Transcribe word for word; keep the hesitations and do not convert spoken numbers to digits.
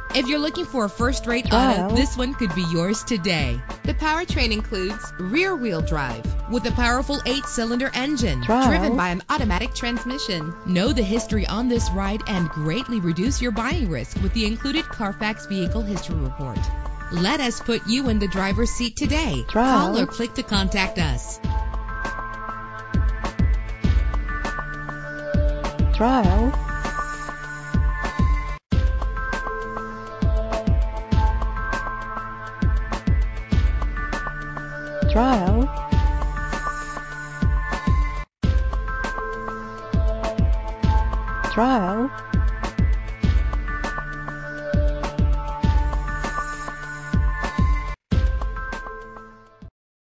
If you're looking for a first-rate Trial. auto, this one could be yours today. The powertrain includes rear-wheel drive with a powerful eight-cylinder engine Trial. driven by an automatic transmission. Know the history on this ride and greatly reduce your buying risk with the included Carfax Vehicle History Report. Let us put you in the driver's seat today. Trial. Call or click to contact us. Trial. Trial. Trial.